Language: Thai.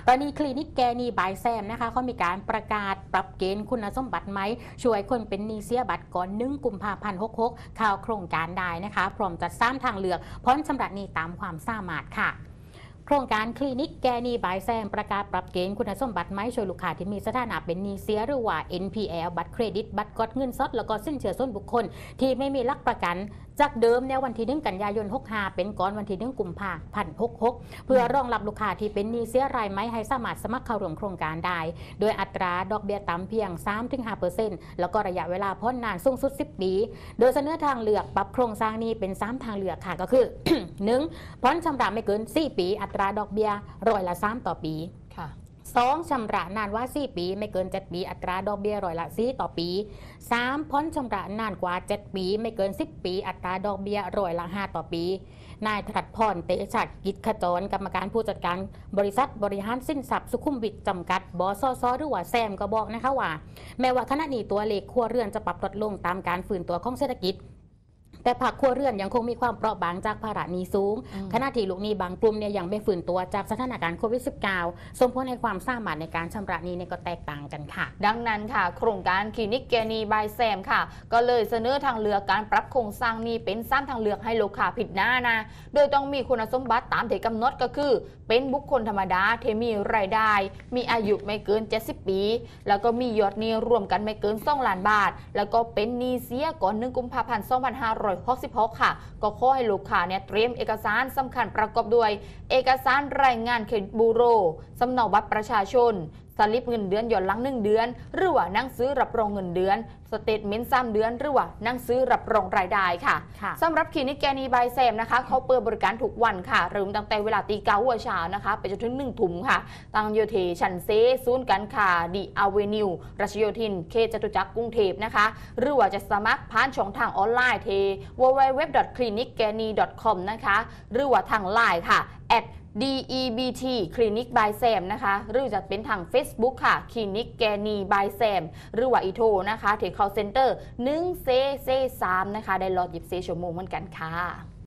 ตอนนี้คลินิกแกนีบายแซมนะคะเขามีการประกาศปรับเกณฑ์คุณสมบัติไหมช่วยคนเป็นหนี้เสียบัตรก่อน1 กุมภาพันธ์ 66ข่าวโครงการได้นะคะพร้อมจัด3ทางเลือกพ้นชำระหนี้ตามความสามารถค่ะโครงการคลินิกแกนีบายแซมประกาศปรับเกณฑ์คุณสมบัติไหมช่วยลูกค้าที่มีสถานะเป็นหนี้เสียหรือว่า NPL บัตรเครดิตบัตรกดเงินสดแล้วก็สินเชื่อส่วนบุคคลที่ไม่มีหลักประกันจากเดิมในวันที่1 กันยายน 65เป็นก่อนวันที่1 กุมภาพันธ์ 66เพื่อรองรับลูกค้าที่เป็นหนี้เสียรายไหมให้สามารถสมัครเข้าร่วมโครงการได้โดยอัตราดอกเบี้ยต่ำเพียง 3-5% แล้วก็ระยะเวลาผ่อนนานสูงสุด10 ปีโดยเสนอทางเลือกปรับโครงสร้างนี้เป็น3ทางเลือกค่ะก็คือ 1. ผ่อนชำระไม่เกิน4 ปีอัตราดอกเบี้ย3%ต่อปี2. ชำระนานว่า4 ปีไม่เกิน7 ปีอัตราดอกเบี้ย4%ต่อปี 3. ผ่อนชำระนานกว่า7 ปีไม่เกิน10 ปีอัตราดอกเบี้ย5%ต่อปีนายถรัดพรเตชะกิจขจรกรรมการผู้จัดการบริษัทบริหารสินทรัพย์สุขุมวิทจำกัดบสสหรือว่าแซมก็บอกนะคะว่าแม้ว่าขณะนี้ตัวเลขครัวเรือนจะปรับลดลงตามการฟื้นตัวของเศรษฐกิจแต่ภาคครัวเรือนยังคงมีความเปราะบางจากภาระหนี้สูงขณะที่ลูกหนี้บางกลุ่มเนี่ยยังไม่ฟื้นตัวจากสถานการณ์โควิด -19 ส่งผลให้ความสามารถในการชำระหนี้ก็แตกต่างกันค่ะดังนั้นค่ะโครงการคลินิกแกนีบายแซมค่ะก็เลยเสนอทางเลือกการปรับโครงสร้างหนี้เป็น3ทางเลือกให้ลูกค้าผิดหน้านะโดยต้องมีคุณสมบัติตามที่กำหนดก็คือเป็นบุคคลธรรมดาที่มีรายได้มีอายุไม่เกิน70 ปีแล้วก็มียอดหนี้รวมกันไม่เกิน2 ล้านบาทแล้วก็เป็นหนี้เสียก่อน1 กุมภาพันธ์ 2566ค่ะก็ขอให้ลูกค้าเนี่ยเตรียมเอกสารสำคัญประกอบด้วยเอกสารรายงานเครดิตบูโรสำเนาบัตรประชาชนสลิปเงินเดือนย้อนหลัง1 เดือนหรือว่าหนังสือรับรองเงินเดือนสเตทเมนต์3 เดือนหรือว่าหนังสือรับรองรายได้ค่ะสำหรับคลินิกแกนีบายแซมนะคะเขาเปิดบริการทุกวันค่ะเริ่มตั้งแต่เวลาตี 9 หัวเช้านะคะไปจนถึง1 ทุ่มค่ะตั้งโยเทชันเซศูนย์การค้าดีอเวนิวรัชโยธินเขตจตุจักรกรุงเทพนะคะหรือว่าจะสมัครผ่านช่องทางออนไลน์เท www.clinicgani.com นะคะหรือว่าทางไลน์ค่ะ @DEBT Clinic by Sam นะคะหรือจะเป็นทาง Facebook ค่ะ Clinic Gani by Sam หรือว่าอีโทรนะคะที่ call center 1 C 3นะคะได้รอ24 ชั่วโมงเหมือนกันค่ะ